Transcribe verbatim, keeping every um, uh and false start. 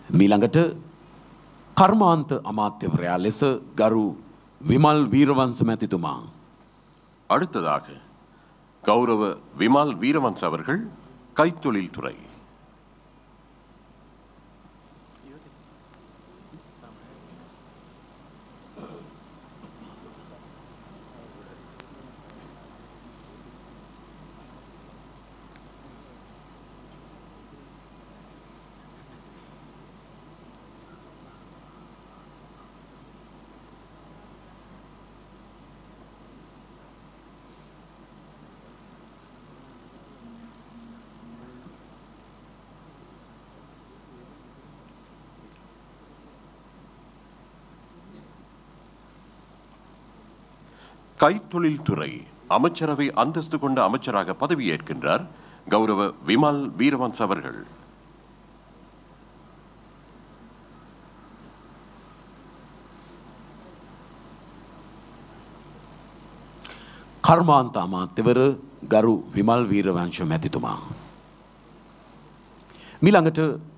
මීළඟට කර්මාන්ත අමාත්‍යවරයා ලෙස ගරු විමල් වීරවංශ මැතිතුමා. அடுத்ததாக கௌரவ விமல் வீரவன்ஸ் அவர்கள் கைத்தொழில் துறை. கைத்தொழில் துறை அமைச்சரவை அந்தஸ்து கொண்ட அமைச்சராக பதவியேற்கின்றார் கௌரவ விமல் வீரவன்ஸ் அவர்கள். කර්මාන්ත අමාත්‍යවර ගරු විමල් වීරවංශ මැතිතුමා. මීළඟට